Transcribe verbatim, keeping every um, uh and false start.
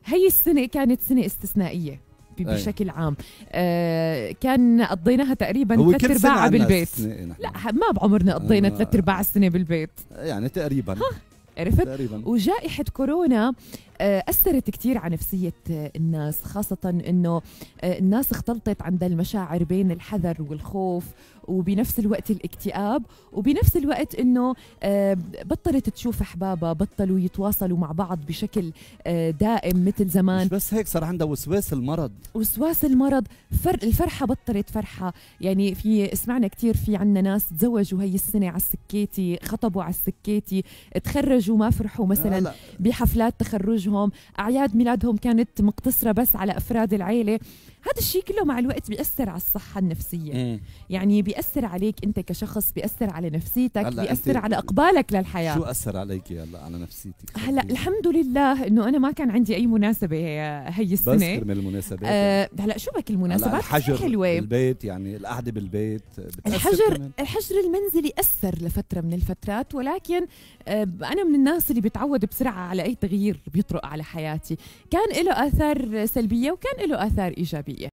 هي السنة كانت سنة استثنائية بشكل عام. آه كان قضيناها تقريبا ثلاث ارباعها بالبيت. لا ما بعمرنا قضينا ثلاث آه ارباع السنة بالبيت يعني تقريبا. عرفت؟ تقريبا. وجائحة كورونا أثرت كتير على نفسية الناس، خاصة أنه الناس اختلطت عندها المشاعر بين الحذر والخوف وبنفس الوقت الاكتئاب، وبنفس الوقت أنه بطلت تشوف أحبابها، بطلوا يتواصلوا مع بعض بشكل دائم مثل زمان. مش بس هيك، صار عندها وسواس المرض. وسواس المرض، فر الفرحة بطلت فرحة. يعني في سمعنا كتير في عنا ناس تزوجوا هي السنة على السكيتي، خطبوا على السكيتي، تخرجوا ما فرحوا مثلا لا لا. بحفلات تخرج هم أعياد ميلادهم كانت مقتصرة بس على أفراد العيلة. هذا الشيء كله مع الوقت بيأثر على الصحة النفسية. مم. يعني بيأثر عليك أنت كشخص، بيأثر على نفسيتك، بيأثر على إقبالك للحياة. شو أثر عليك هلا على نفسيتك؟ هلا الحمد لله إنه أنا ما كان عندي أي مناسبة هي السنة. بس من المناسبات آه هلا شو بك المناسبات الحجر حلوة بالبيت، يعني القعدة بالبيت الحجر كمان. الحجر المنزلي أثر لفترة من الفترات، ولكن آه أنا من الناس اللي بتعود بسرعة على أي تغيير بيطرق على حياتي. كان له آثار سلبية وكان له آثار إيجابية.